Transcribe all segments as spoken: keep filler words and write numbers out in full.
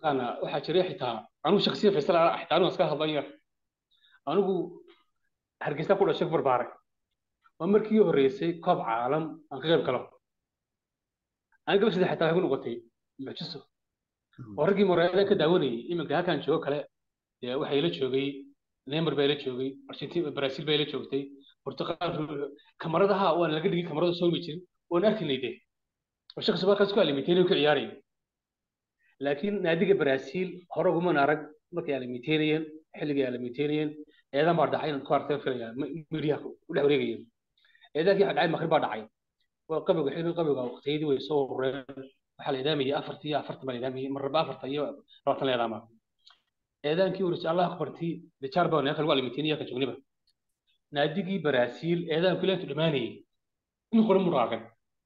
أنا واحد شريحة تا أنا شخصيا في السنة حتى أنا أسكاها ضيّر أنا جو هرجسنا كل شيء بربارك ومركي هريسي كاب عالم عن غير كلام أنا قبل شيء حتى هيكون قطعي معجزة ورجي مرة كداوني إما كان كان شو كلا waxay la joogay Neymar bay la joogay Argentina Brazil bay la joogtay Portugal kamaradaha waa laga dhigay kamarada soo mi jirin oo arkinayde oo shakhsi baa kaas ku alimitay ku ciyaarayay laakiin naadiga Brazil hore ugu man arag markay alimitayeen xilliga alimitayeen eedan baa dhacay in ku artay filayaan miriyaha u dhex wareegayeen eedankii dhacay maqrib baa dhacay waa qabiga xilliga qabiga waqtiyadii way soo urureen waxa la idaamayay afartii afartii baa idaamayay marba afartii iyo labaatan leedaama eedaankii uu insha Allah qortay dichar baa neefal wali mitiniya ka joognaba naadigii Brazil eedaanku leeyahay dhamaanay in qoran muraaqan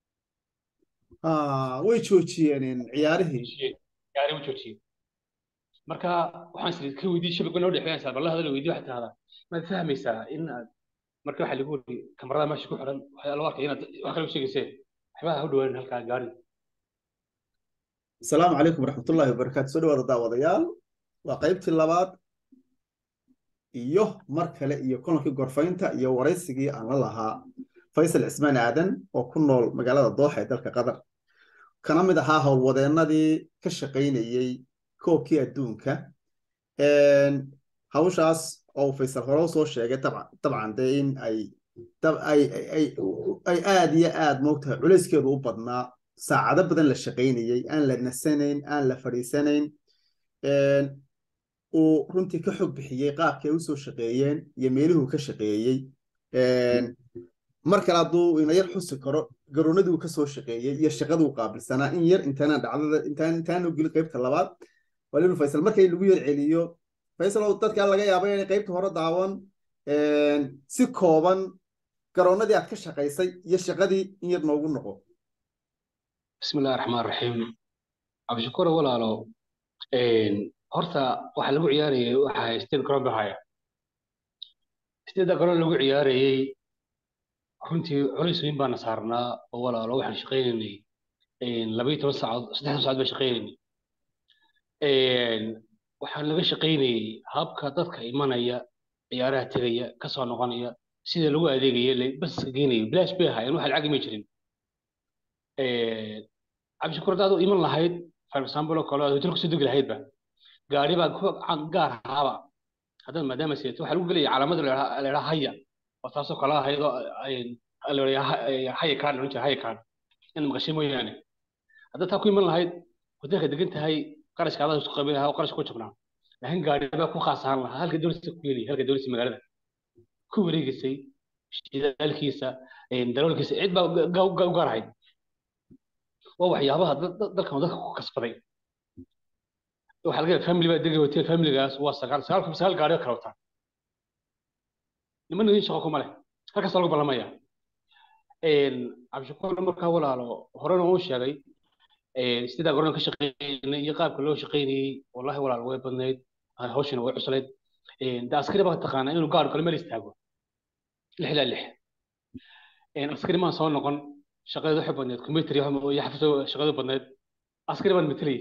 ah way joojiyeen ciyaarihii ciyaari u joojiyeen marka waxaan isla ka weydiiyay shabakada noo dhexeeyay sabab Allah hadal weydiiyay waxa tirada ma fahmaysaa in marka waxa lagu yiri kamarada meesha ku xiran waxa la arkay inaad wax kale u sheegaysay waxba u dhawaan halka gaari السلام عليكم ورحمة الله وبركاته سو dhawaada daawadayaal waa qaybtii labaad iyo mar kale iyo kulankii gorfaynta iyo wareysigii aan la lahaa Faisal Ismaan Aadan oo ku nool magaalada Dooxa ee dalka Qatar kana mid ahaa howlwadeenadii ka shaqeynayay koobkii adduunka een hawshaas oo Faisal hore soo sheegay tabcan tabcan in ay tab ay ay ay aad iyo aad moogtahay culeyskeedu u badnaa saacado badan la shaqeynayay aan la nasanayn aan la fariisanayn een oo runtii ka xog bixiyay qaabkay u soo shaqeeyeen iyo meeluhu ka shaqeeyay een marka la duu in yar xusi karo garoonadii uu ka soo shaqeeyay iyo shaqadu uu qaabilsanaa in yar intaana dhacdada intaan intaan u geli qaybta labaad waliba Faisal markay lagu yar celiyo Faisal oo dadka laga yaabay in qaybta hore daawan een si kooban garoonadii aad ka shaqeysay iyo shaqadii in yar noogu noqo bismillaahir rahmaanir rahiim abshukur walaalo een horta waxa lagu ciyaarayay waxa haysteen garoon bahaya sida garoon lagu ciyaarayay runtii culays weyn baan saarnaa oo walaalo waxaan shaqeynay een laba iyo toban saacadood saddex saacadood baan shaqeynay een waxaan laga shaqeynay habka dadka imanaya ciyaaraha tagaya ka soo noqonaya sida lagu adeegayay bas geenay blash bay hayeen waxa lacag ma jirin een abshukur daado iman lahayd for example kala hotel ku soo degi lahayd ba gaari baa ku gaar ahaaba haddana maadaama seeto waxa lagu galay calaamad la ilaa haya oo taasoo kala haydo ay la haya kaan inta haya kaan in maqashay mooyaane hadda taa ku iman lahayd hotelka degan tahay qarashkaada isku qabilaha oo qarash ku jabnaa laakiin gaari baa ku khaasan lahaa halka dawladda ku yeelay halka dawladda magaalada ku wareegisay shidaalkiisa ee daroolkiisa cid baa u gaar ahayd waa waxyaabaha dalka dadka ku kasbaday waxa laga family baa degay hotel family-gaas waa sagaal sagaal sagaal gaari kala wataa niman idin shaqo kuma leh halkaas lagu balamaya een abshukur marka walaalo horena uu sheegay ee sida garoon ka shaqeynay iyo qaabka loo shaqeynay wallahi walaalo way badnayd hawshana way cuslayd een da askari baa taqaana inuu gaar kale meel istaago lix ilaa lix een askari ma soo noqon shaqada waxa badnayd computer iyo xafso shaqada badnayd askari baan metelay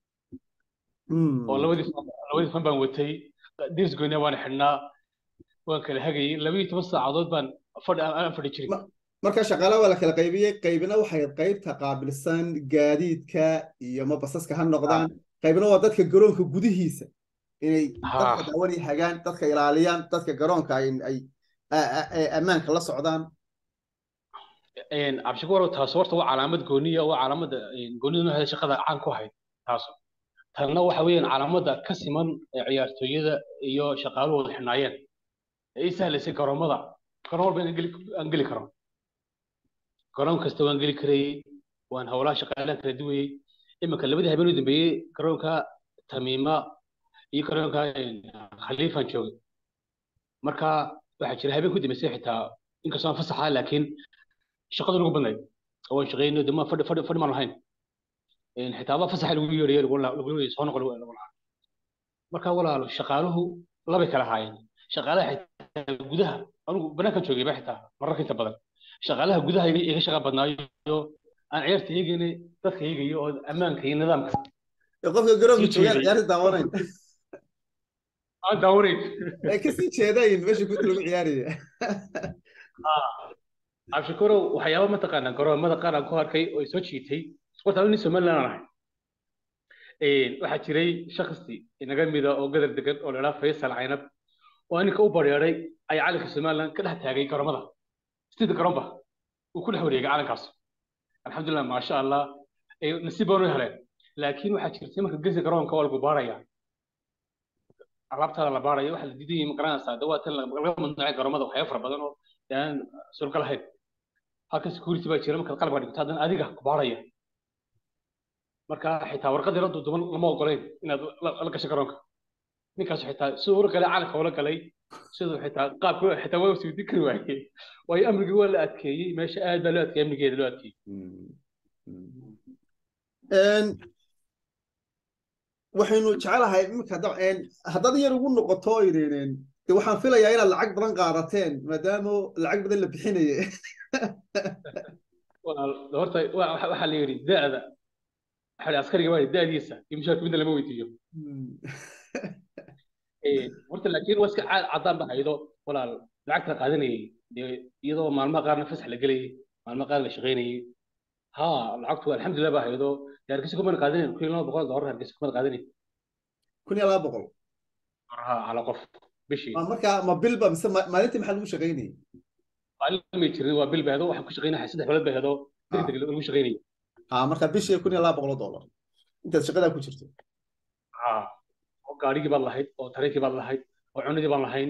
oo labadii labadii fan baan watay dirs gooni waan xidhnaa waan kala hagay laba iyo toban saacadood baan fadhi aan fadhi jiray marka shaqada wala kala qaybiyay qaybina waxay qaybta qaabilsan gaadiidka iyo ma basaska ha noqdaan qaybina waa dadka garoonka gudihiisa inay dadka daawani hagaan dadka ilaaliyaan dadka garoonka ay ay amaanka la socdaan een abshukur taas horta waa calaamad gooniya waa calaamad goonida nooca shaqada caan ku ahayd taas tanna waxa weeyaan calaamada ka siman ciyaartooyada iyo shaqaaluhu xinaayeen ay sahlaysa garoomada garoon walba aan geli karo garoon kasta waan geli karay waan hawlaha shaqaalaha kala duwayay imika labadii habeen u dambeeyay garoonka Tamiima iyo garoonka Khaliifan joogay marka waxa jira habeen ku dambeysay xitaa inkastoo aan fasaxa laakiin shaqada lagu badnay oo shaqeynay dama fadhi fadhi fadhi ma lahayn in xitaaba fasax lagu yeeray lagu lagu soo noqon lagu marka walaalo shaqaaluhu laba kala haayeen shaqaalaha xitaa gudaha anigu banaanka joogay baa xitaa mararka inta badan shaqaalaha gudaha iga shaqa badnaayo aan ciyaarta eegayna dadka eegayo oo amaanka iyo nidaamka qofka garoonka sii joogaan jeeday ciyaarta daawanayn aan daawaneyn ay ka sii jeedayn meesha kubadda lagu ciyaaraya. cabdishakuurow waxyaaba mataqaanaa garoomada qaar aan ku arkay oo soo jiitay horta nin somaliland aan ahay waxaa jiray shakhsi inaga mida oo gadar degan oo la idhaha faysal caynab oo ninka u bareeray ay calanka somaliland ka dhex taagay garoomada sida garoonba uu ku dhex wareegay calankaas alxamdulilah maasha allah nasiib baan u heleen laakiin waxaa jirtay marka gesi garoonka waa lagu baaraya alaabtaada la baaraya waxa la diidan yahay ma garanaysaa dawaatan laga mamnuucay garoomada waxyaaba fara badan oo aan suurka lahayn halka security baa jira markaad qalabka dhigto haddana adiga ku baaraya marka xitaa warqad yaro duuduban lama ogoleyn inaad la gasho garoonka ninkaas xitaa siduu ula galay calanka ula galay siduu xitaa qaabka xitaa waa sii dikri waayey waayo amrigii waa la adkeeyey meesha aad baa loo adkeeyey amnigeeda loo adkeeyey waxaynu jecelahay iminka haddaad yar ugu noqoto idineen de waxaan filayaa inaad lacag badan qaadateen maadaama lacag badan la bixinaye horta waxaa la yidhi da'da waxaa askariga waa da'diisa iyo mushaarka midna lama weydiiyo horta laakiin waa iska caddaan ba haydo walaal lacagta qaadanayay iyadoo maalmaha qaarna fasax la gelayay maalmaha qaar la shaqaynayay ha lacagtu alxamdulilah ba haydo hargeysa kumana qaadanayn kun iyo laba boqol doolar hargeysa kumana qaadanayn kun iyo laba boqol ha ala qof bishii marka ma bilba mise maalintii maxaa lagu shaqaynayay maalin may jirin waa bil bahdo waxaan ku shaqaynahay saddex bilood bahdo degdeg lagu shaqaynayay ha marka bishii kun iyo laba boqol doolar intaad shaqadaa ku jirto ha oo gaarigii baad lahayd oo tareenkii baad lahayd oo cunadii baan lahayn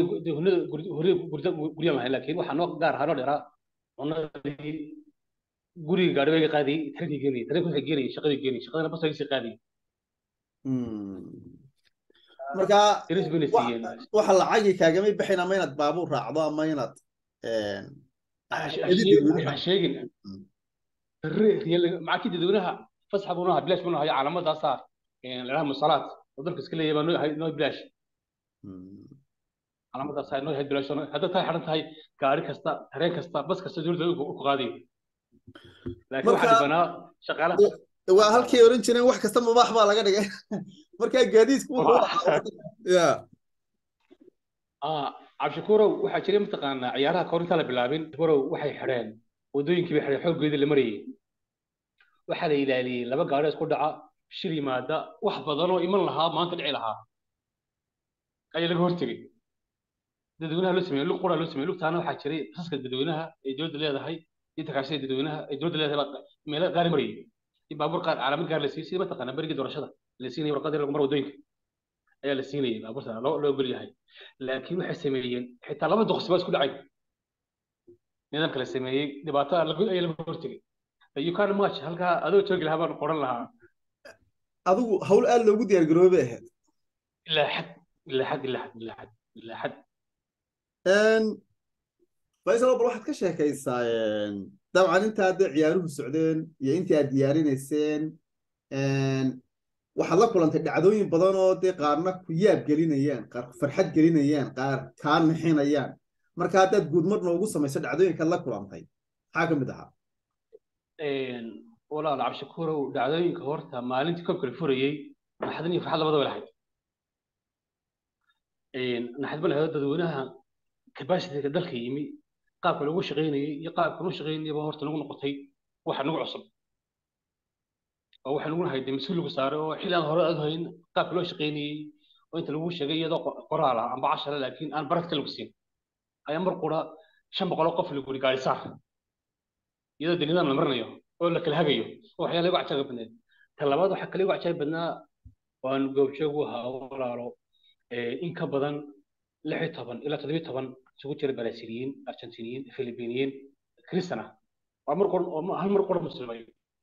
guryaan lahayn laakiin waxaa noo gaar ahaa noo dheeraa cunadii guriga gaari bay qaadiyay tareenkii geenayay tareenku waxay geenayay shaqadii geenayay shaqadana bas ay sii qaadiyay marka waxa lacagii kaagamay bixin ama inaad baabuur raacdo ama inaad sheegin macaki dadweynaha fasaxa buu nahaa bilaash buu nahaa calaamadaasa lalaha musalaad oo dalka iska leeyahay baa noo bilaash calaamadaasa noo yahay bilaash hadda tahay xidhan tahay gaari kasta tareen kasta bas kasta dowladda ku qaadayo laakiin waxaa dhibanaa shaqaalaha waa halkii oran jireen wax kasta mubaax baa laga dhigay markaa gaadiidku ya cabdishakuurow waxaa jiray mataqaanaa ciyaaraha kahor intaan la bilaabin shakuurow waxay xidheen waddooyinkii bay xidheen xooggeedii la marayay waxaa la ilaaliyey laba gaari isku dhaca shir yimaada wax badanoo iman lahaa maanta dhici lahaa ayaa laga hortegey dadweynaha loo sameeyey lug quraa loo sameeyey lugtaana waxaa jiray basaska dadweynaha ee dowladda leedahay iyo takaashada dadweynaha ee dowladda leedahay meelo gaari marayay in baabuur qaar calaamad gaar la siiyey sida mataqaanaa berigii doorashada la siinayay warqadii lagu maro waddooyinka ayaa la siinayay baabuurta loo loo ogol yahay laakiin waxay sameeyeen xitaa laba doqsi baa isku dhacay nidaamka la sameeyey dhibaato ayaa laga hortegey you can match halkaa adoo joogi lahaa baan qoran lahaa adigu hawl aad loogu diyaar garoobay bay ahayd ilaa xad ilaa xad ilaa xad ilaa xad ilaa xad faysal bal waxaad ka sheekaysaa dabcan inta hadda ciyaaruhu socdeen iyo intii aad diyaarinayseen waxaad la kulantay dhacdooyin badan oo dee qaarna ku yaab gelinayaan qaar ku farxad gelinayaan qaar kaa nixinayaan marka haddaad guudmar noogu samayso dhacdooyinkaad la kulantay maxaa ka mid ahaa walaal cabdishakuurow dhacdooyinka horta maalintii koobka la furayey naxdin iyo farxad labadaba lahayd naxdin ba lahayd dadweynaha capacity-ga dalka yimi qaabka lagu shaqaynayay iyo qaabka lagu shaqaynayaba horta nagu noqotay waxa nagu cusub oo waxa nagu hayday mas-uul lagu saaray oo xilli aan hore aad hayn qaabka loo shaqaynayay oo inta lagu sheegay iyadoo qoraal ah amba cashara laakiin aan barakta lagu siin ayaa mar qura shan boqol oo qof lagu yiri gaari saar iyadoo de nidaam la marinayo oo la kala hagayo oo waxyaala lagu cajaga badneed ta labaad waxaa kale ugu cajaga badnaa waan goobjoog u ahaa walaalo in ka badan lix iyo toban ilaa toddoba iyo toban isugu jira baraasiiliyiin argentiniyiin filibiiniyiin kristan ah waa mar qor hal mar qura muslimay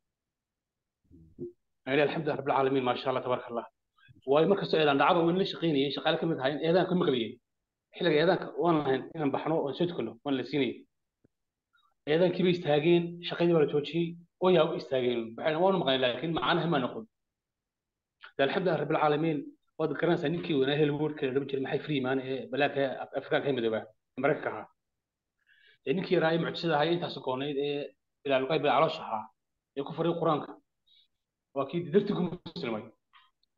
ayla alxamdulilah rabbil caalamiin maasha allah tabaaraka allah waayo markastoo eedaan dhacaba weyn la shaqaynayay shaqaale ka mid ahayn eedaan ka maqlayay xilliga eedaanka waan lahayn inaan baxno oon soo tukano waan la siinayay eedaankii bay istaageen shaqadii baa la joojiyey oo yaa u istaageen waxayna waanu maqlayn laakiin macaanaha ma noqon alxamdulilah rabbil caalamiin waad garanaysaa ninkii weynaa helwoodka la dhaban jiray maxay freeman ee balaaka afrikaanka ee midoobaa maraykanka ahaa ee ninkii yaraa ee mucjisada ahaa intaas goonayd ee bilaalqayb ee caloosha ahaa ee ku faray qur-aanka waa kii dartigu muslimay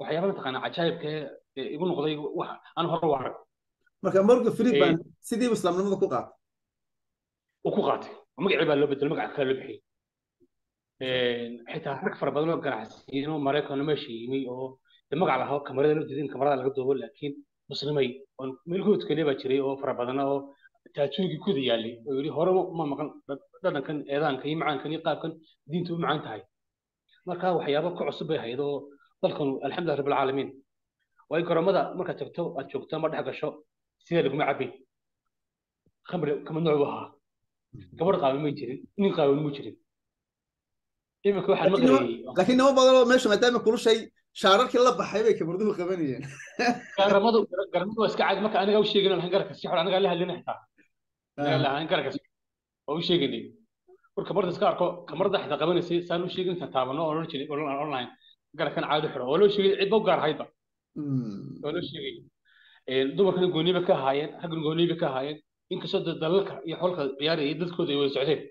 waxyaabo taqaan cajaayib ka igu noqday wax aan hore u arag marka Morgan ee Freeman sidii islaamnimada ku qaatay uu ku qaatay magacii baa loo bedelay magac kale loo bixiyay een xitaa rag fara badan oo ganacsiin oo Mareykan meesha yimi oo magac lahaa kamarada loo diidin kamarada laga duubo laakiin muslimay oo milkood kale baa jiray oo fara badan oo taajoogi ku diyaalay oo yiri hore ma maqan dhadhankan eedaanka iyo macaankan iyo qaabkan diintu u macaan tahay marka waxyaabo ka cusub bay haydo dalkan alxamdulillaah rabbil caalamiin way garoomada marka tagto aad joogto ma dhex gasho sida lagu macabay khamri kama nooc waha gabar qaawan ma jirin nin qaawan ma jirin imika waxaan maqlayay laakiin nimo badan oo meesha maadaama kulushay shaararkii la baxay bay kabarduhu qabanayeen garamadu garamadu waa iska caadi marka aniga u sheegin lahan garka si xor aniga la hadlina xitaa aniga lahan garka oo u sheeginay marka marda iska arko kamarda xitaa qabanaysay saan u sheegin inta taabano oo jiray online garkan caadi xiro oo loo sheegay cid buu gaar hayba oo loo sheegay ee dumarkan gooniba ka haayeen raggan gooniba ka haayeen inkastoo dalalka iyo xolka ciyaaraya dadkooda ay wada socdeen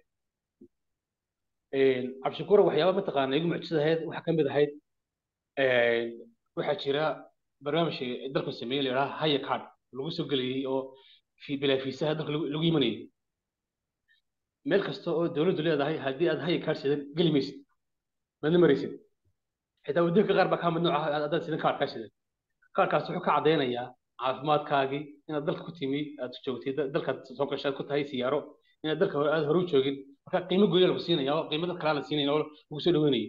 een abshikura waxyaabo ma taqaan igu mucjisadeed waxa kamid ahayd ee waxa jira barnaamij dalka sameeyay la yiraahdo haya card lagu soo galiyay oo fi bila fiisaha dalka lagu yimanayay meel kasta oo dawladdu leedahay hadii aad haya card sidan gali maysid ma maraysid xitaa wadooyinka qaar baa ka mid nooc ah aad sidan card ka sidan cardkaas wuxuu ka cadeynayaa caafimaadkaagii inaad dalka ku timi aad joogtay dalka soo gashay ku tahay siyaaro inaad dalka aad hore u joogin marka qiimo go'an lagu siinayo qiimada kala la siinayo lagu soo dhaweynay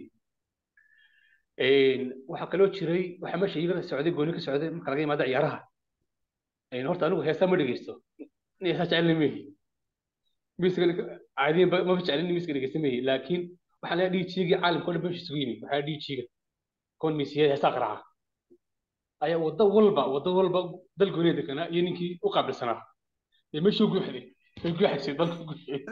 een waxa kale oo jiray waxa meesha iyaga socday gooni ka socday marka laga yimaado ciyaaraha een horta anigu heesa ma dhageysto in heesa jecel leeyahay miiska caadiyan ma jecel in miiska dhageysto meeyahay laakiin waxa la dhiijiga caalamka oo dhan baa isugu yimid waxa dhiijiga kon miisiya heesa qaraca ayaa wada walba wada walba dal goonida kana iyo ninkii u qaabilsanaa ee meesha ugu xidhay ee ku xigtay dalka ugu xidhay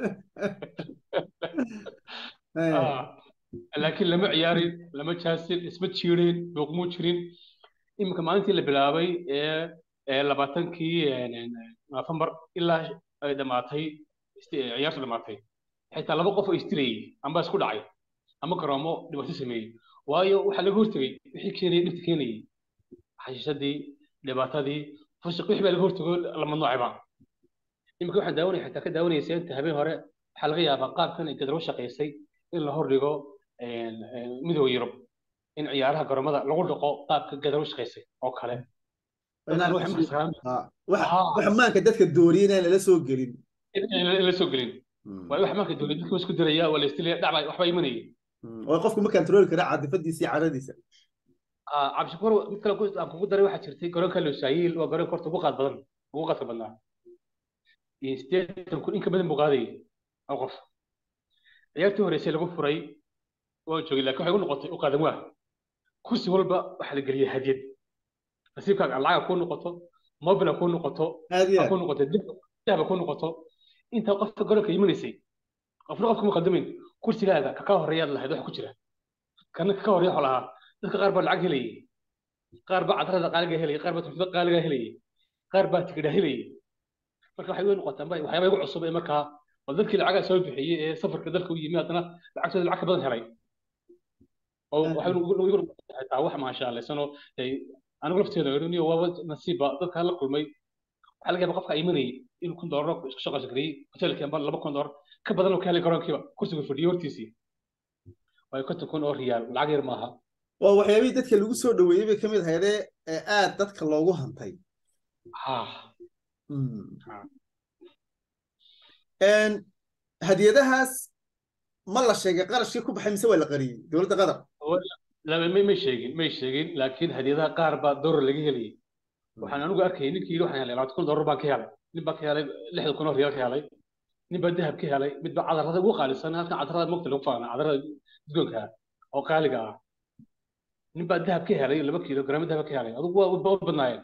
ah laakiin lama ciyaarin lama jaasin isma jiireen luqmo jirin imika maalintii la bilaabay ee ee labaatankii November ilaa ay dhamaatay ciyaartu dhamaatay xitaa laba qof oo istirayay amba isku dhacay ama garoomo dhibaato sameeyay waayo waxa laga hortagay wixii keenay dhibta keenay xashishadii dhibaatadii fusuq wixii baa laga hortago lama noocayba imika waxaan daawanay xitaa ka daawanaysa inta habeen hore waxa laga yaabaa qaabkan ay gadro shaqeysay in la hordhigo midowga Yurub in ciyaaraha garoomada lagu dhaqo qaabka gadro shaqeysay oo kale waxa maanka dadka dooriyeen in la soo gelin in la soo gelin way wax maanka dooriyeen dadku isku diraya wala istilay dhacay waxba imanayay oo qofku ma control kara caadifadiisa iyo caradiisa ah abshikuro mid kale aan kugu daray waxa jirtay garoonka Lusail waa garoon korta ugu qaad badan ugu qaad badan isteetan kun in ka badan buqaaday oo qof ciyaartii horeysay lagu furay oo joogay laakiin waxay u noqotay u qaadan waa kursi walba waxa la geliyay hadiyad nasiibkaaga lacag ku noqoto mobile ku noqoto ku noqoto dahab ku noqoto inta qofka garoonka yimaysay qofna qofku ma qadamin kursigaaga ka ka horeeyad lahayd wax ku jira kana ka horeeyo xolaha dadka qaar baa lacag helayay qaar baa cadrada qaaliga helayay qaar baa tufda qaaliga helayay qaar baa tigidha helayay marka waxay u noqotay waxyaabo igu cusub ee marka dadkii lacag soo bixiyay ee safarka dalka u yimid hadana lacagtooda lacag badan helay oo waxay ugu taa wax ma sha Allah sano anigu lafteeda weeruniyo waa nasiiba dadka la kulmay waxa laga yaabaa qofka iimanay inuu kun doolar isku shaqo shaqeeyay hotelka amba laba kun doolar ka badan oo kale garoonkiiba kursiga fadhiyo hortiisii way ka tukun oo riyaal lacag yar maaha waa waxyaabihii dadka lagu soo dhaweeyay bay kamid hay'adee ee aad dadka loogu hantay ha een hadiyadahaas ma la sheegay qarashkii ku baxay mise waa la qariyay dawladda Qatar la ma ma sheegin ma sheegin laakiin hadiyadaha qaar baa door laga helay waxaan anigu arkay ninkii waxaan helay labaatan kun doolar baan ka helay nin baa ka helay lixdan kun oo riyaal ka helay nin baa dahab ka helay mid baa cadarada ugu qaalisan halkan cadarada mugta lagu faana cadarada guddoonka oo qaaliga ah nin baa dahab ka helay laba kiilo gram dahab ka helay adigu waa u badnaayeen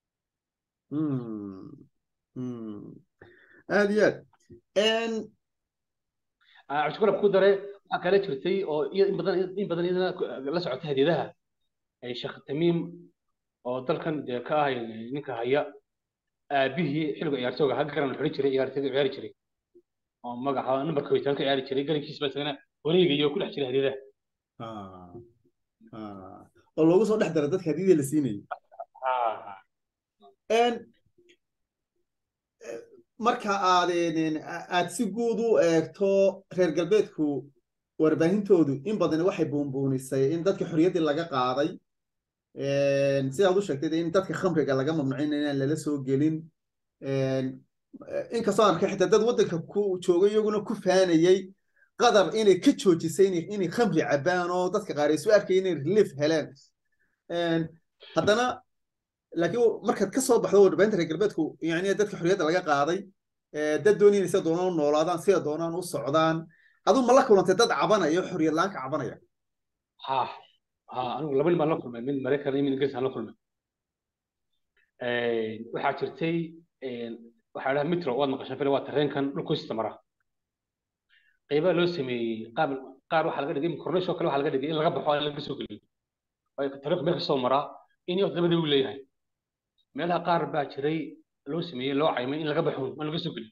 aad iyo aad een ashkura ku daray waxa kale jirtay oo in badan in badan la socotay hadiyadaha ay sheekh Tamiim oo dalkan ka ah ninka haya aabihii xilliga ciyaartooyga ha garan xiri jiray ciyaartooyga ciyaari jiray oo magaca numberka weytaan ka ciyaari jiray galinkiis baa isagana wareegayo ku dhex jiray hadiyadaha ah ah oo loogu soo dhex daro dadka hadiyada la siinayay ها een marka aad aad si guud u eegto reer galbeedku warbaahintoodu in badan waxay buunbuunisay in dadka xorriyaddii laga qaaday een sidaad u sheegtay in dadka khamriga laga mamnuucin inaan lala soo gelin een inkastoo arkay xitaa dad waddanka ku joogay iyaguna ku faanayay qadar inay ka joojisay inay inay khamri cabaan oo dadka qaar ay soo arkay inay relief heleen een haddana laakiin markaad ka soo baxdo warbaahinta reer galbeedku yani dadka xorriyadda laga qaaday dad doonayay sida doonaan u noolaadaan sida doonaan u socdaan aduu ma la kulantay dad cabanaya xorriyad la'aan ka cabanaya ها ها أنا لما ما نقول من مريكا من إنجلس هنقول waxaa jirtay waxaa dhaha metro waad maqashaan fili waa tareenkan dhulku istamara qaybaha loo sameeyey qaab qaar waxaa laga dhigay korneysho kale waxaa laga dhigay in laga baxo aan laga soo geliyo waayo tareenku meel kasoo maraa in iyo labadii uu leeyahay meelaha qaar baa jiray loo sameeyey loo caymay in laga baxo aan laga soo geliyo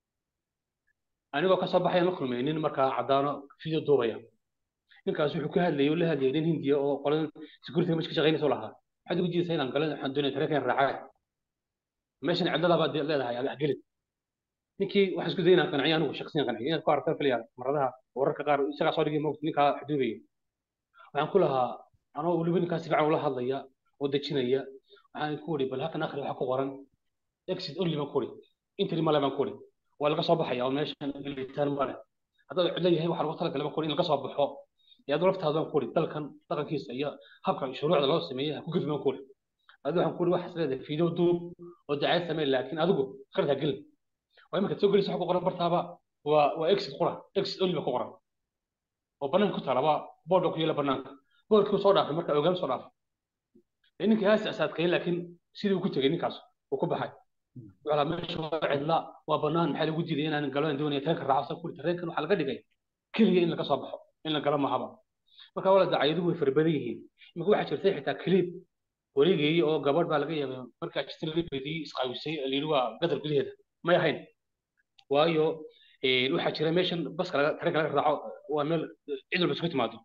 anigoo ka soo baxay la kulmay nin markaa caddaano video duubaya ninkaas wuxuu ka hadlayay oo la hadlayay nin hindiya oo qolada security meesha ka shaqeynaysa lahaa waxaad ugu jiidaysaa inaan galan waxaan doonaya tareenkan raacay meeshan cidlada baad leedahay aad gelid ninkii waxaan isku daynaa qanciyo anigu shakhsiyan qanciyo inaad ku aragtaa kaliya maradaha wararka qaar isagaa soo dhigay moogta ninkaa xuduudaya waxaan ku lahaa anoo weliba ninkaas si fiican ula hadlaya oo dejinaya waxaan ku uri bal halkan akhri waxaa ku qoran exit only baan ku uri intri male baan ku uri waa laga soo baxaya oo meeshan gelitaan male haddaad cidlo yahay waxaa lagu talagalay baan ku uri in laga soo baxo yaad laftaada baan ku uri dalkan dhaqankiisa iyo habka shuruucda loo sameeyay ha ku gafi baan ku uri adigu waxaan ku uri waxaas leedahay fiidoo duub oo dacayad samee laakiin adigu khalad ha gelin waa iminka soo gelaysa waxa ku qoran bartaaba waa waa exit qura exit only ba ku qoran oo banaanka ku taala waa boodhka ku yaala banaanka boodhkii soo dhaafay marka ogaal soo dhaafay ninkii haas asaadkay laakiin sidii uu ku tegay ninkaas uu ku baxay wala meesha waa cidla waa banaan maxaa lagu diiday inaan galo aan doonaya tareenka raacsan ku tareenkan waxa laga dhigay kaliya in laga soo baxo in la galo mahaba marka wala dacayaduhu way farbadan yihiin iminka waxaa jirtay xitaa clip wareegay oo gabadh baa laga yaabay marka jirtay lidii isqawisay liiru waa gadar gudaheeda ma yahayn waayo waxaa jira meeshan baska laga tareenka laga raaco waa meel cid walba isku timaado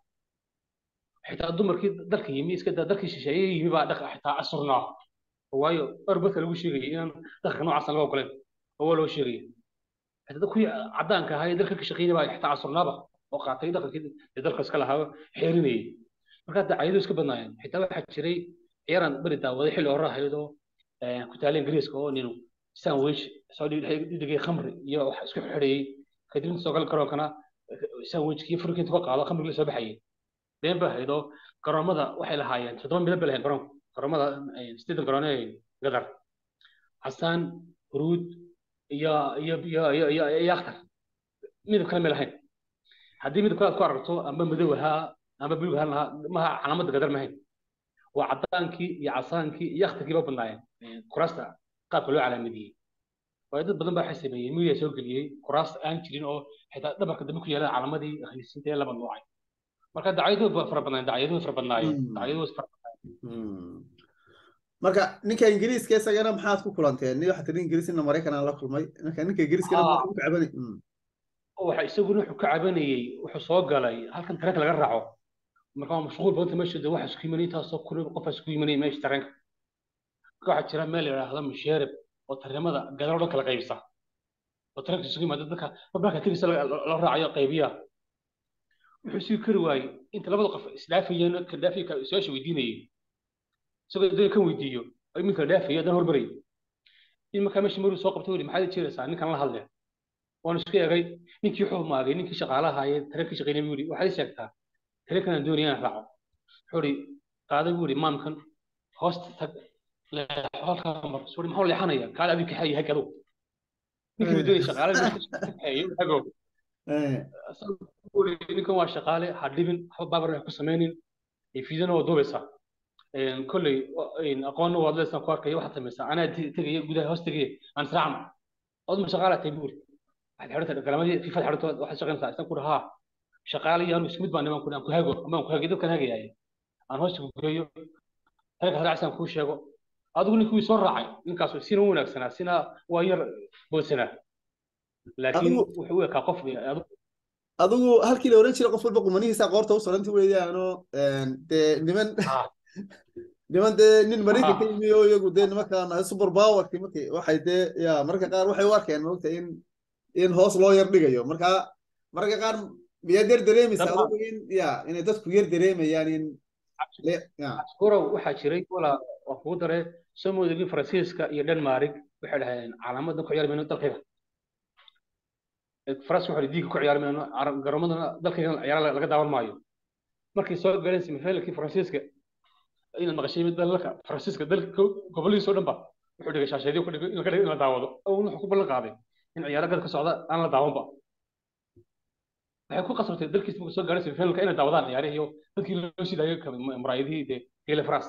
xitaa dumarkii dalka yimi iska daa dalkii shisheeyay yimi baa dhaqa xitaa asurnaa waayo arbadka lagu sheegay inaan dhaqanka noocaas laga ogoleen oo loo sheegay xitaa kuwii caddaanka ahaa dalka ka shaqeynay baa xitaa asurnaaba oo qaatay dhaqankii dalka iska lahaa xeerinayay marka dacayadu iska badnaayeen xitaa waxaa jiray ciyaran bari daawaday xilli hore ahayd oo ku taalay ingiriiska oo ninu sandwich soo dhigay khamri iyo wax isku xidhayay kadib inta soo gal garoonkana sandwichkii furkiinta ka qaado khamri la soo baxayay been baa haydo garoomada waxay lahaayeen toddoba midab bay lahayn garoonka garoomada sideetan garoon ee gadar xasaan huruud iyo iyo iyo iyo iyo iyo akhtar midab kale ma lahayn haddii midab kale aad ku aragto amba madow ahaa amba buluug ahaan lahaa maha calaamada gadar ma hayn waa caddaankii iyo casaankii iyo akhtarkii ba badnaayeen kuraasta qaabka loo calaamadiyey waayo dad badan baa waxay sameeyeen midiya soo geliyey kuraas aan jirin oo xitaa dhabarka dambe ku yaala calaamadii khaliisiinta ee laba noocay marka dacayaduhu waa fara badnaayeen dacayaduhu fara badnaayeen dacayaduhu fara badnaayeen marka ninka ingiriiska isagana maxaad ku kulanteen ni waxa tirin ingiriis in Mareykan aan la kulmay marka ninka ingiriiska wuxuu ka cabanay waxa isaguna wuxuu ka cabanayay wuxuu soo galay halkan tareenka laga raaco marka mashquul badan meesha waxa isku yimaanay taasoo kun qof isku yimaanay meesha tareenka waxa jira meel yiraahdo musheerib oo tareenada gadar oo kala qaybisa oo tareenka isku yimaada dadka marka tigisa la raacayo qaybiya wuxuu sii kari waayay inta labada qof isdaafayeen ka daafay ka soo weydiinayay isagoo dadka kan weydiiyo ay mid kala daafay adan hormaray in marka meesha maruu soo qabtay wali maxay jeeraysaa ninkan la hadlay waan isku eegay ninkii wuxuu maagay ninkii shaqaalaha ahaa tareenka shaqeynay wili waxay sheegtaa tareenkan doonayaan raaco xuri qaaday wili maamkan host tag la halka mar soo ma hawle yaxanaya kaal abi ka hayay hagado ninkii doonayay shaqaalaha hayay hago ninkan waa shaqaale hadhibin waxba baabar wax ku samaynin fiidana waa duubaysaa kolley aqoonna waad leesan ku arkaya waxaad samaysaa anaa tegaya gudaha hoos tegaya aan israacno odma shaqaala tay buuri waxaad xidhata galamadii fiifad xidhato waxaad shaqaynaysaa isan ku dhahaa shaqaale iyo anu isku mid baan niman ku aan ku hago ama aan ku hagay dadkan hagayaay aan hoos ku geeyo tareenka raacsan kuu sheego adigu ninkii soo raacay ninkaas sina wanaagsanaa sina waa yar boodsanaa laakiin wuxuu u ekaa qof adigu halkii la oran jiray qof walba qumanihiisa qoorta u saranti weeyaano de niman niman dee nin Mareykan ka ah yimi oo iyagu dee nimankaan super powerkii markii waxay dee ya marka qaar waxay u arkeen moogta in in hoos loo yar dhigayo marka marka qaar miyaad yar dareemaysa dhammaan adigu in ya inay dadku yar dareemayaan in le ya cabsikurow waxaa jiray walaa waa kugu daray soomaaligi faransiiska iyo denmark waxay dhaheen calaamadan ku ciyaari mayno dalkayga faras waxay diiga ku ciyaari mayno garoomada dalkayga ciyaara laga daawan maayo markay soo galeen semifinalkii faransiiska inaad maqashay mid dalka faransiiska dalka goboladiisa oo dhan ba wuxuu dhigay shaasheedii ku dhigay in la in la daawado oo wuxuu ku ballan qaaday in ciyaaro galka socda aan la daawanba waxay ku qasabtay dalkiisa markuu soo gaaray semifinalka inay daawadaan ciyaarihi iyo dadkii loo sii daayay muraayadihii dee geele faras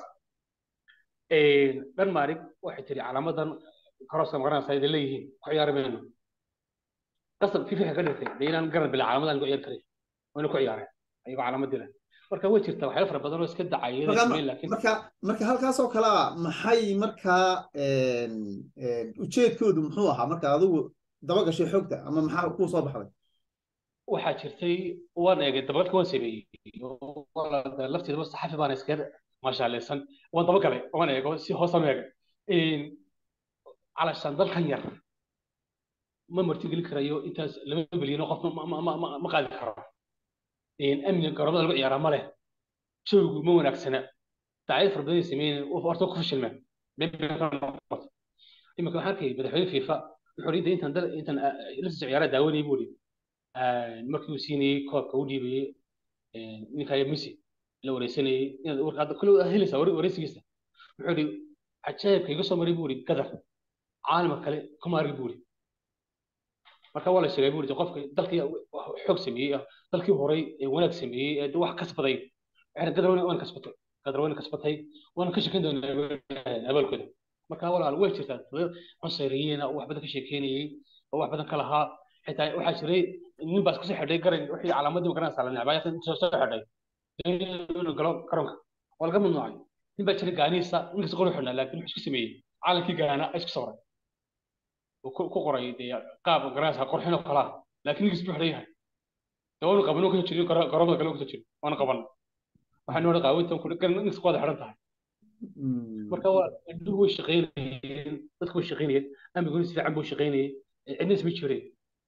denmark waxay tiri calaamadan karooska magaranaysa ay leeyihiin ku ciyaari mayno qasab fifa ka dhigtay dee inaan garan bila calaamadan ku ciyaari karin wayna ku ciyaareen ayagoo calaamadii leh marka way jirtaa waxyaalo fara badan oo iska dacayeen marka sameyn laakiin marka marka halkaas oo kale ah maxay markaa ujeedkoodu muxuu ahaa marka adigu daba gashay xogta ama maxaa ku soo baxday waxaa jirtay waan eegay dabagalka waan sameeyey lafteedaba saxafi baan iska maashaaleysan waan daba galay waan eego si hoosaan u eegay calashaan dalkan yar ma martigeli karayo intaas laba bilyan oo qof ma ma ma ma qaadi karo amniga garoomada lagu ciyaaraa ma leh showgu ma wanaagsana dacayad fara badan sameeyeen horta ku fashilmeen iminka waxaan arkay madaxweyne fifa wuxuu yidhi intaan dal intaan laftiisa ciyaaraha daawanayay buu yidhi markii uu siinayey koobka u dhiibayey ninkaa messi la wareysanayey inaad hadda kule helaysaa wareysigiisa wuxuu yidhi cajaayibka iga soo maray buu yidhi gadar caalamka kale kuma argi buu yidhi marka waa la sheegay buu yidhi qofka dalkii xoog sameeyey dalkii horay ee wanaag sameeyey ee wax kasbaday waxayna gadar waan kasbatay gadar waan kasbatay waan ka sheekan doonaa abaalkooda marka walaal way jirtaa cunsuriyeen wax badan ka sheekeynayay oo wax badan ka lahaa xitaa waxaa jiray nin baa isku soo xidhay garan wixii calaamadii magaranaysa la necbaayay inta soo xidhay inuu galo garoonka waa laga mamnuucay nin baa jiray gaaniisa inkasta qori xidhnaa laakiin wuxuu isku sameeyey caalankii gaana isku sawray ku qoray qaab garanaysa qorxin oo kalaa laakiin ninkis buu xidhan yahay dawoonu qabano ka jiro garoomada kale ka jiro waana qaban waxaan wada qaawintan ku garan ninkis qood xidhan tahay marka waa indhuhu way shaqeynayeen dadku way shaqeynayeen amiguna si fiican buu shaqeynayay cidna isma jireen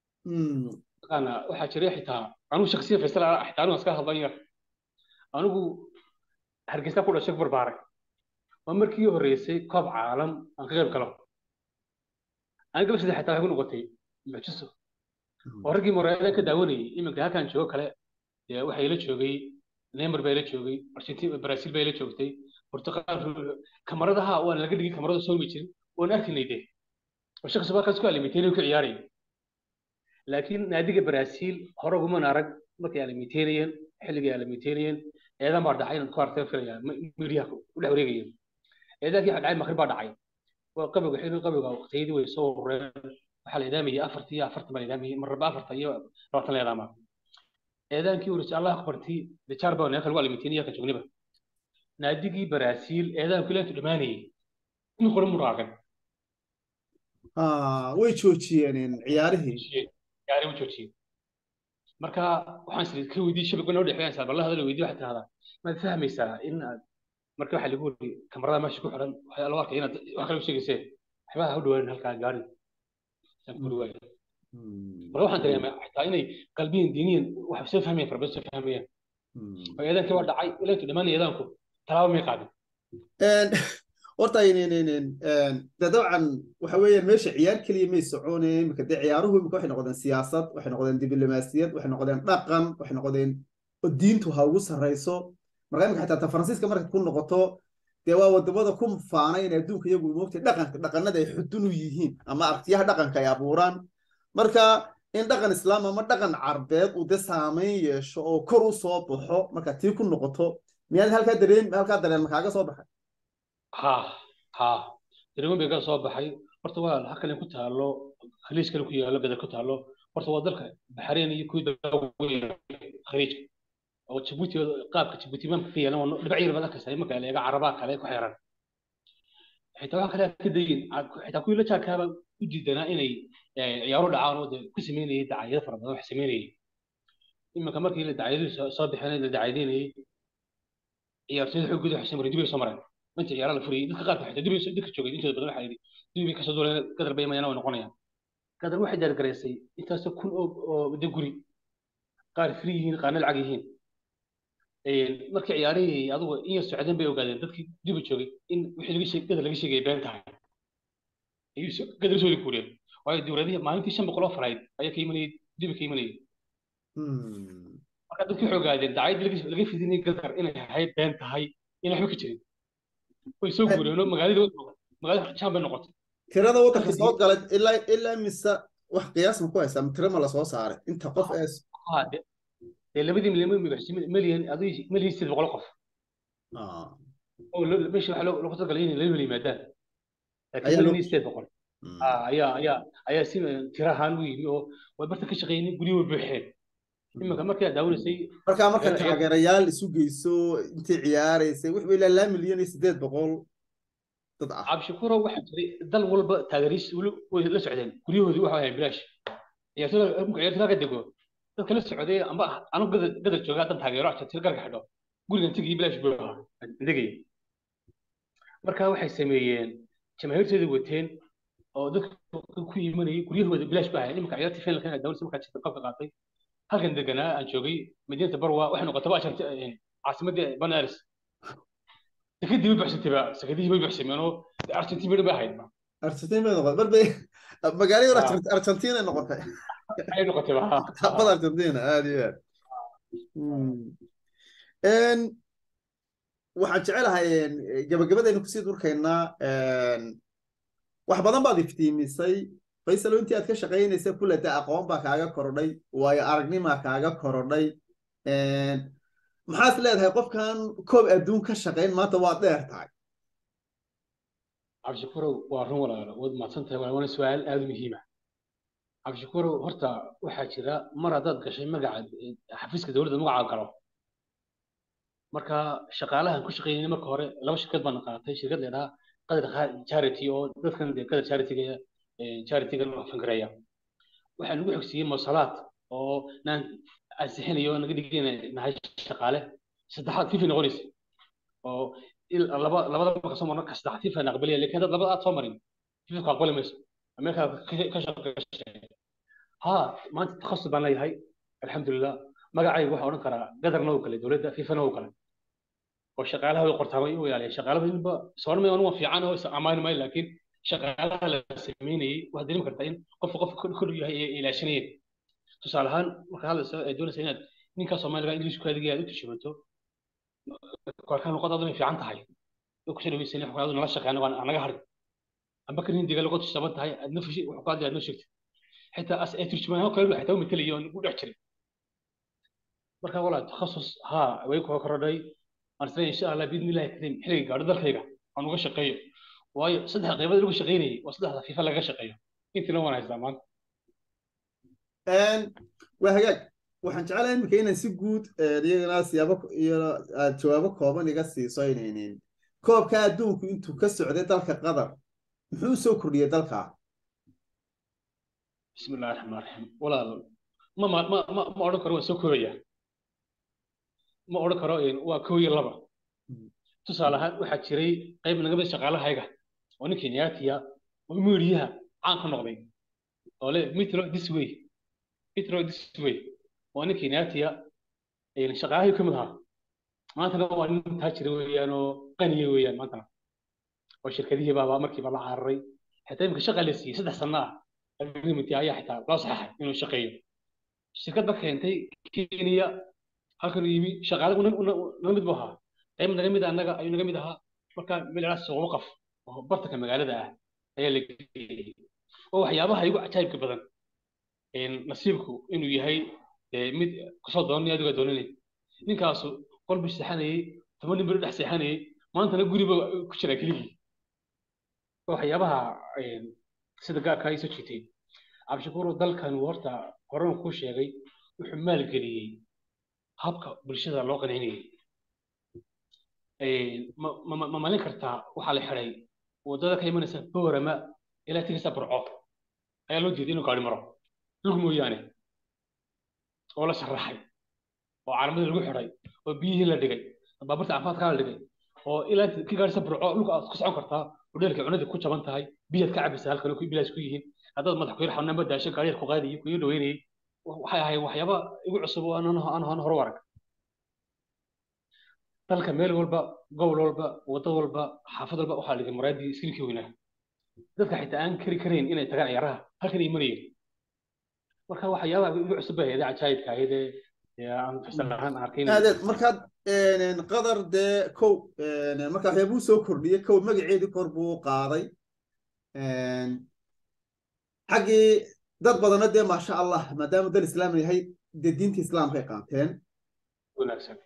ana waxaa jiray xitaa anugu shakhsiyan faysal xitaa anugu iska hadlan yar anigu hargeysa ku dhashay ku barbaaray waa markii horreysay koob caalam aan ka qayb galo aniga lafteeda xitaa waxay ku noqotay mucjiso oo raggii moreedan ka daawanayay iminka halkan joogo kale waxaa ila joogay neymar baa ila joogay argentina brazil baa ila joogtay برتقال كاميرادها وانا لقيت كاميرا سوي ميتين وانا اكل يديه والشخص بقى كاسكو على ميتين وكي عياري لكن نادي برازيل هرجوا من عرق ما كان على ميتين حلقة على ميتين هذا مرة عين كوارتر في ميرياكو ولا وريجين هذا كي حد عين مخرب بعد عين وقبل حين قبل وقتيدي ويصور حال إدامي أفرتي أفرت من إدامي مرة بأفرتي رحت الإدامة هذا كي ورس الله أخبرتي لشاربه ونأكل ولا ميتين يا كتجنبه ناديجي برازيل إذا كلها تلماني نقول مراقب آه ويشوتشي يعني عياره يعني وجوتشي مركا waxaan sii ka weydiin shabag noo dhexeeyay sabab Allah hadal weydiin waxa tirada ma fahmaysaa in marka waxa lagu yiri kamarada meesha ku xiran waxa la arkay inaad wax kale u sheegaysay waxba ha u dhawaan halka gaari san ku dhawaay marka waxaan dareemay xitaa inay qalbiin diiniyan wax soo fahmayaan farba soo fahmayaan oo iyadanka waa dhacay ilaa dhamaanay iyadanku talaabo may qaadin horta de dabcan waxa weeyaan meesha ciyaar keliya may soconeen marka dee ciyaaruhu imika waxay noqdeen siyaasad waxay noqdeen diblomaasiyad waxay noqdeen dhaqan waxay noqdeen oo diintu ha ugu sarreyso marka imika xitaa ta faransiiska marka ku noqoto dee waa wadamada ku faanay in adduunka iyagu moogtay dhaqanka dhaqanada ay xudun u yihiin ama aragtiyaha dhaqanka ay abuuraan marka in dhaqan islaam ama dhaqan carbeed uu dee saameyn yeesho oo kor u soo baxo marka tii ku noqoto miyaad halkaa dareen halkaa dareen makaaga soo baxay ha ha dareen bay ka soo baxay horta waa halkan ku taalo khaliij kale ku yaalo gadar ku taalo horta waa dalka baxreen iyo ku daaway khaliij oo Djibouti qaabka Djibouti ma fiicna oo dhibac yar badan ka saay marka leega carabaa kale ku xiran xitaa waxa kale ka dayin xitaa ku la jaakaba u diidana inay ciyaaro dhacaan oo ku sameeyay dacayada fara badan wax sameeyay imika markii la dacayadu soo bixinay la dacaydinay ciyaartooyda xoog gudaha xiseen dib ay soo mareen inta ciyaaraha la furiyay dadka qaar waxay dib ay dadka joogay intooda badan waxay yidhi dib ay ka soo duuleen qadar bay mayana way noqonayaan qadar waxay diyaargareysay intaasoo kun oo oo de guri qaar free yihiin qaarna lacag yihiin markii ciyaarihii adugu in yar socdeen bay ogaadeen dadkii dib u joogay in wixii laga sheegay qadar laga sheegay been tahay ayuu qadar soo guureen waayo dowladihii maalintii shan boqol oo farayd ayaa ka imanayay dib ka imanayay marka dadkii waxay ogaadeen dacayd laga fidinay qadar inay ahayd been tahay in waxba ka jirin way soo guureen magaalada magaalada jaan bay noqotay tirada waddanka soo galay ilaa ilaa mise wax qiyaas ma ku haysaa tiro ma la soo saaray inta qof ee dee labadii milyan milyan adii milyan siddeed boqol qof oo meesha waxa loo talagalay in laba milyan yimaadaan laakiin milyan siddeed boqol ayaa ayaa ayaa si tiro ahaan u yimi oo way barta ka shaqeynay guryo way buuxeen iminka markay daawaysay markaa marka taageerayaal isu geyso intii ciyaaraysay wixii ilaa laba milyan iyo siddeed boqol dad ah cabshikuro waxa jiray dal walba taageeriis way la socdeen guryahoodii waxa ahayn bilaash ciyaartooyda markuu ciyaartooyda ka dego dadka la socday amba anigu gadar gadar joogaa dan taageero tir garka xidho gurigan tigi bilaash buu ahaa degay marka waxay sameeyeen jamaahiirtooda wateen oo dadka ku yimanayay guryahooda bilaash baa ahayn iminka ciyaartii finalka ay dawladda markaa jirta qabka qaatay halkan deganaa aan joogay madiinada barwa waxay noqotay waa sharti caasimadii banaris sakadii bay baxsatay ba sakadii bay baxsameen oo Argentina bay ahayd ma Argentina bay noqotay mar bay magaalada Argentina noqotay ay noqotay ba bad Argentina aad iyo aad een waxaan jecelahay gabagabadaynu ku sii durkaynaa een wax badan baad iftiimisay Faisal intii aad ka shaqeynaysa kullada aqoon baa kaaga korodhay waayo aragnimo kaaga korodhay een maxaad leedahay qofkan koob adduun ka shaqeyn maanta waa dheer tahay cabshikuro waa run walaalo wad maadsantahay waa su'aal aad u muhiim ah cabshikuro horta waxaa jira mar hadaad gashay magaca xafiiska dawladda magaca galo marka shaqaalahan ku shaqeynay marka hore laba shirkad baan qaatay shirkad leedahay qadar charity oo dadkan qadar charity-ga charity-ga loo fangareeya waxaan ugu xogsiiyay masalaad oo naan ansixinayo naga dhigayna nahay shaqaale saddexaad fifi noqonaysa oo laba labada marka soo marna saddexaad fifi naqbaliya laakiin dad labada aad soo marin fifi ka aqbali mayso ameerika ka shaqeeya ha maanta takhasus baan leeyahay alxamdulillah magacaygu waxa odhan karaa gadarna oo kale dowladda fifana oo kale oo shaqaalaha way qortaamay u yaaliya shaqaalaha inba soormay oo fiican oo amayn may laakiin shaqaalaha la sameeyay wax dareemi kartaa in qof qof kor yahay ilaashanayeen tusaale ahaan marka hadlayso ay doonaysa inaad ninka Soomaaliga English ku adiga aad u tishimanto kolkaan luqadda ay fiican tahay oo ku shaqeynaysa wax aad nala shaqeeyna waan anaga harin amba kan hindiga luqad shaban tahay adna fishi wax qaad aad noo sheegtay xitaa as ay turjumaan kale xitaa u matalayo ugu dhex jiray marka walaal takhasus ha way ku korodhay aan isla insha Allah bidni ilaahi karim xilliga gaadho dalkayga aan uga shaqeeyo waayo saddex qaybood lagu shaqeynayay waa saddex fifa laga shaqeeyo intii loo wanaagsan maanta een waa hagaag waxaan jecelahay imika inaan si guud iyagana siyaabo iyo jawaabo kooban iga siiso inaynin koobka adduunku intuu ka socday dalka Qatar muxuu soo kordhiyay dalka bismillaahir rahmaanir rahiim walaal ma ma ma ma oran karo soo koobaya ma oran karo in waa koob iyo laba tusaale ahaan waxaa jiray qayb naga mid shaqaalahayga oo ninkii Kenyaatiya oo meediyaha caan ka noqday oo le metro this way metro this way oo ninkii Kenyaatiya ee shaqaalahay ka mid ahaa maanta waa nin taajir weeyaan oo qani weeyaan maanta oo shirkadihii baa markii baa la cararay xitaa imka shaqaaleysiin saddex sano ah agreement ayaa xitaa loo saxay inuu shaqeeyo shirkadda keentay Kenya halkan yimi shaqaalaha naga mid buu ahaa qayb naga mid anaga ayuu naga mid ahaa marka meelaha soo waqaf oo bartaka magaalada ah ayaa la geeyay oo waxyaabaha igu cajaa'ibka badan in nasiibku inuu yahay mid kusoo doonay adiga doonay ninkaas qolbi saxanayay toban nin bir dhex saxanayay maantana guriba ku jira kaliya waxyaabaha sida gaarka ay soo jiitay abshakuro dalkan horta horan ku sheegay wuxuu maal geliyay habka bulshada loo qancinayay ma ma malin kartaa waxa la xiray wadada ka imanaysa boorama ilaa tigisa burco ayaa loo diiday inuu gaari maro lug mooyaane oo la sharaxay oo calaamada lagu xiray oo biyihii la dhigay baabuurta caafimaadka la dhigay oo ilaa ki gaarisa burco dhulka aad ku socon kartaa udheelka cunada ku jaban tahay biyaad ka cabaysaa halkan ku bilaas ku yihiin haddaad madax ku yar xanuunaan badaasho gaariyaad ku qaadayay ku dhaweynayay waxay ahayd waxyaaba igu cusub oo aan aan aan hore u arag dalka meel walba gobol walba waddo walba xaafad walba waxaa la dhigay muraadii iskilkii weynaa dadka xitaa aan kari karayn inay tagaan ciyaaraha halkan ay imanayeen marka waxyaabaha igu cusub bay ahayd cajaayibka ahayd ee aan farsal ahaan arkayn adeed markaad qadar dee kow marka waxyaabuu soo kordhiyey kow magaceedii kor buu qaaday xaggii dad badana dee maasha allah maadaama dal islaam yahay dee diinta islaamkay qaateen wanaagsan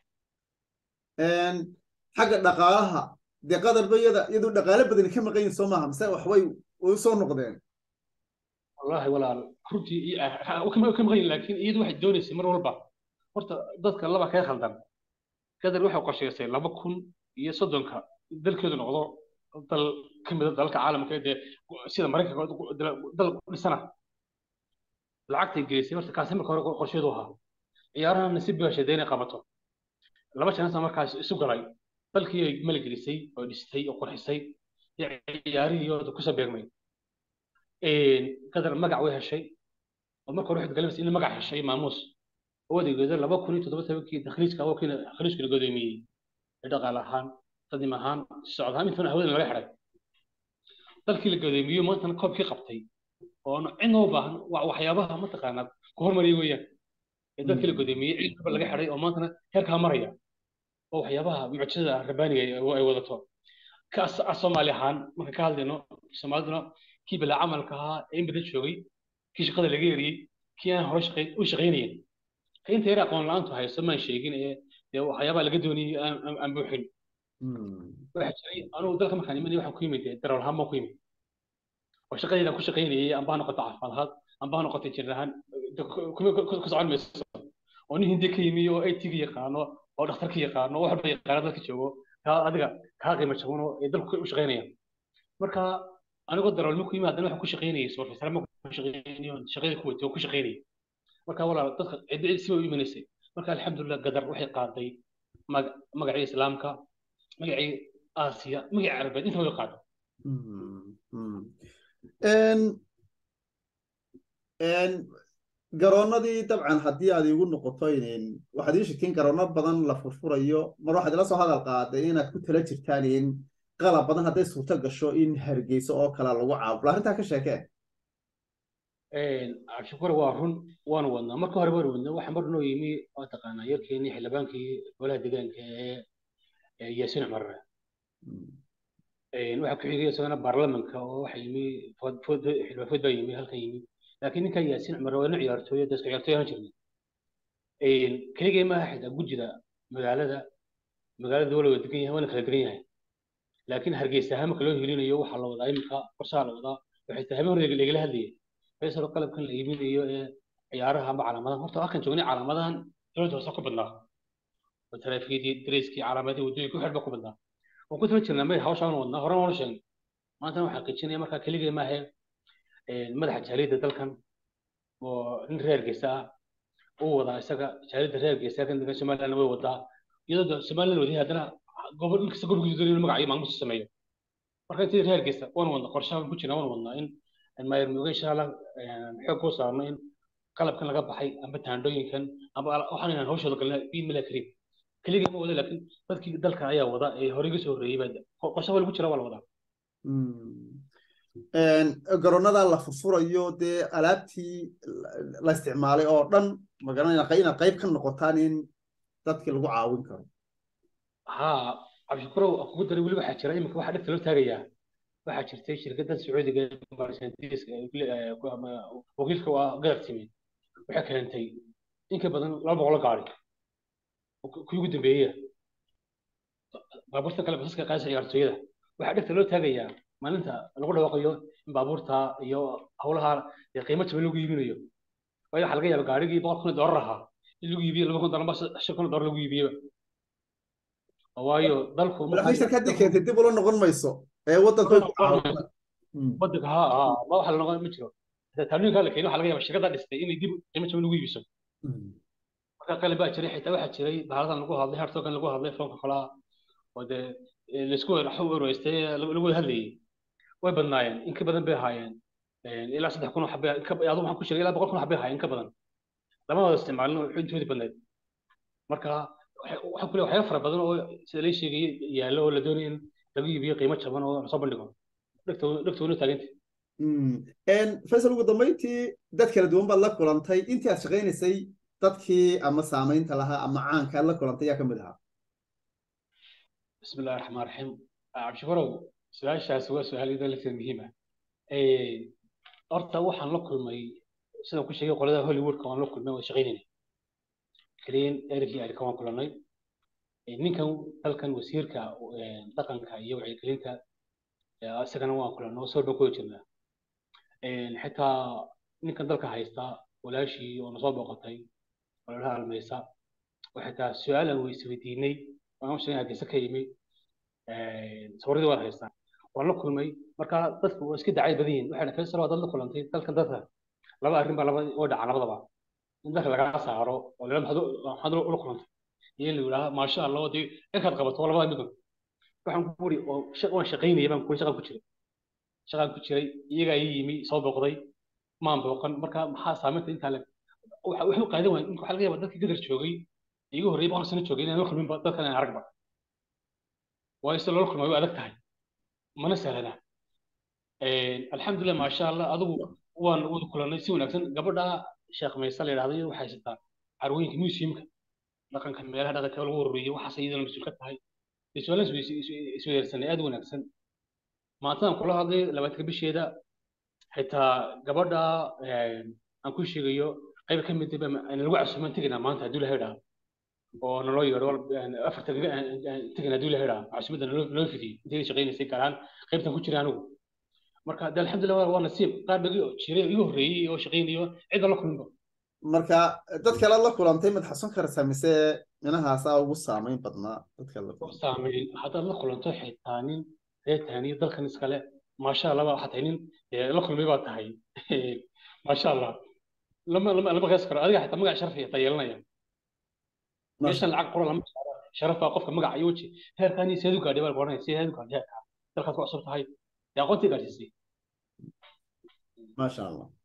xagga dhaqaalaha dee qadarba iyada iyadoo dhaqaale badani ka maqan yihin soo maaha mise waxbay u soo noqdeen wallahi walaal runtii ka maqan yihin laakiin iyadu waxay doonaysay mar walba horta dadka laba kaga khaldan qadar waxay qorshaysay laba kun iyo soddonka dalkeedu noqdo dal ka mid ah dalalka caalamka ee sida maraykanka dal dhisana lacagtay gelisay horta kaasi marka hore qorsheedu ahaa ciyaarahan nasiib bay heshay inay qabato laba shan sano markaas isu galay dalkii ay maalgelisay oo dhistay oo qurxisay ciyaarihii oo ku soo beegmay qadar magac way heshay oo marka hore waxay galmaysa in magac heshay maamuus وديجوده لبا كوني تدبا تبكي دخليش كاو كنا خليش كنا قدومي دقال ahaan qadim ahaan socod ahaan inta hawada laga xiray dalkii la qadoomiyo maanta koobkii qabtay oo inoo baahan waxyaabaha ma taqaanaa ku hormariyay weeyaan ee dalkii la qadoomiyo ciidba laga xiray oo maanta heerka maraya oo waxyaabaha mucjisada rabbaaniga ay wadato ka Soomaali ahaan marka ka hadlayno Soomaaliduna kii bila amalka ahaa in badan joogay kii shaqada laga yariyay kii aan hore shaqay u shaqeynayay inta yar aqoon la'aantu hayso ma sheegin ee waxyaabaha laga dooniyay aan buuxin waxa jiray anuu dalka markaan imanay waxa ku yimid darawal ahaan ku yimid oo shaqadayda ku shaqeynayay aan baan noqotay caafimaad aan baan noqotay jirnahan ku socon mayso oo nin hindi ka yimid oo ay tigi yaqaano oo dhakhtarka yaqaano wax walba yaqaano dalka joogo ka adiga ka qiimo jaban oo dalku u shaqeynaya marka anigoo darawal ma ku yimid haddana waxa ku shaqeynayay soo fiirsana ma ku shaqeynayay shaqada ku wato ku shaqeynayay marka walaal dadka cid si way iimaneysay marka alxamdulillah qadar waxay qaaday magacii islaamka magacii aasiya magacii carabeed inta way qaaday een een garoonadii dabcan haddii aad igu noqoto in waxaad ii sheegteen garoono badan la furfurayo mar waxaad ila soo hadal qaaday inaad ku tala jirtaan in qalab badan hadday suurto gasho in hargeysa oo kale lagu caabulo arrintaa ka sheekee cabshikore waa run waanu wadnaa marka hore waan wadnaa waxa mar noo yimi oo taqaanaa yarkeenii xildhibaankii golaha deegaanka ee yaasiin cumar waxa ku xigay isagana baarlamanka oo waxa yimi xildhibaanfood baa yimi halkan yimi laakiin ninkan yaasiin cumar waa nin ciyaartooy dadka ciyaartooy ahaan jirnay keligay maaha xitaa gujida magaalada magaalada wala wada degan yahay waana kala degan yahay laakiin hargeysa ahaan marka loo helinayo waxaa la wadaa imika qorsaa la wadaa waxay tahay habeen hore lagala hadlayay فيصل قلب كان يبين إيه عيارها مع علامات هرت أكن جوني علامات جود وساق بدنا وترى في دي دريسكي علامات ودي كل حد بقول بدنا وكنت بتشين لما يحوش عن والله هرم ورشين ما أنت محققين يا مركا كلية ما هي المدح جريدة تلكن ونرير جسا هو وضع سكا جريدة رير جسا كان ده شمال أنا ووضع يدا شمال الودي هذا قبل إنك سكول جزيرة المقعي ما مش سميه مركا تيجي رير جسا وان والله قرشان بتشين وان والله إن ما يرمي إن شاء الله حق وصارنا إن قلب كان لقب حي أم بتهندوين كان أم وحنا نهوش هذا كله بين ملا كريم كل يوم ولا لكن بس كي دلك عيا وضع هوريجو سوري بد قصة ولا بتشرب ولا وضع garoonada la furfurayo dee alaabtii la isticmaalay oo dhan ma garanayna inaad qayb ka noqotaan in dadkii lagu caawin karo ها عبد الشكور أخو دري ولا واحد شراء يمكن واحد ثلاثة تاجية واحد شرتي شركة السعودية مرسنتيس وكيلك وقدر تيمين وحكي أنتي إنك بدن لا بقول قاري وكل جد بيه بابورتا كلا بس كقاس يارتويدا واحد ثلاثة تاجية ما أنت نقول له وقيو بابورتا يو حولها قيمة بلوجي يبينه وهي حلقة يا قاري يبغى كل دورها اللي يبيه لما كنت أنا بس شكل دور اللي يبيه waayo dalku waxay shirkadii keentay dib ula noqon mayso ee wadanka wadanka ha ha ma waxa la noqon ma jiro taaniinka la keenay waxa laga yaabaa shirkadda dhistay inay dib qiimo jaban ugu iibiso marka qalin baa jiray xitaa waxaa jiray baaladan lagu hadlay hartogan lagu hadlay foonka kalaa oo dee laisku raxo uroystay lagu hadlayay way badnaayeen in ka badan bay ahaayeen ilaa saddex kun oo xabay aduu waxaan ku sheegay ilaa boqol kun oo xabay ahaayeen in ka badan lama wada isticmaalin oo intoodii badnayd marka waxaan ku leeyahay waxyaalo fara badan oo sida lay sheegay yaallo oo la doonayo in lagu iibiyo qiimo jaban oo soo bandhigo dhegtooda taaganta faysal ugu dambeyntii dad kala duwan baad la kulantay intii aad shaqaynaysay dadkii ama saamaynta lahaa ama caanka aad la kulantay yaa ka mid ahaa بسم الله الرحمن الرحيم عبد الشكور سؤال شاس هو سؤال إذا لسه مهمة أرتا waxaan la kulmay sida ku sheegay qolada Hollywood ka waan la kulmay oo shaqeynayay kaliin erigi ay ka waan kulanay ninkan halkan wasiirka dhaqanka iyo wacyigelinta asagana waan kulanay soo dhaqo jirnaa xitaa ninkan dalka haysta walaashii oo soo boqotay walaalaha almaysa waxa su'aal aan weydiinay waan sheegay hadii ka yimid sawirada waa haystaan waan la kulmay marka dadku waa iska dacay badan yihiin waxaana ka soo dad la kulantay dalkan dadka laba arrin baa laba oo dhaca labadaba in dadka laga saaro oo la maxdo maxdo la kulantay iyo la yiraahdo ma sha Allah wadii inkaad qabato labada mid waxaan ku wuri oo shaqo waan shaqeynayay baan ku shaqo ku jiray shaqo ku jiray iyaga ay yimi soo boqday maan boqon marka maxaa saameynta inta le waxa wuxuu qaaday waan in waxa laga yaabaa dadkii gadar joogay iyagu horreey baan sano joogay inaan la kulmin dadkan aan aragba ويصل لكم ما يؤذك تاعي ما نسأل أنا الحمد لله ما شاء الله أذو وان وذ كلنا نسيو نكسن قبل ده شيخ ما يصل إلى هذه وحيستا عروين كنيس يمكن لكن كان ميلها هذا كله وري وحسيد المسؤول كتاعي يسولن سوي سوي سوي سنة أدو نكسن ما تام كل هذا لما تكبر شيء ده حتى قبل ده أكون شيء جيو قبل كم تبى أنا الوعي سمعت كنا ما أنت هدول هذا oo nolol yar afarta tigana dul heeraa caasimada loo fidiyay intii shaqeynayay karaan qaybtan ku jiraan anigu marka dal alxamdulillah waa nasiib qaar bagi jiray igu horeeyay oo shaqeynayo cid la kulmo marka dad kale la kulantay mid xasan karsa mise inahaas ugu saameyn badnaa dadka la kulantay saameyn hada la kulanto xitaanin reetani dalkan iskale ma sha Allah waxa taynin la kulmay baa tahay ma sha Allah lama lama lama gaskaro adiga xataa magac sharfi tayeelanaya ليش العقد قرر لما شرفها قفك مقع يوجي هير ثاني سيدو قاعد يبغى قرني سيد هيدو قاعد تلقى فوق صرت هاي يا قلت قاعد يصير ما شاء الله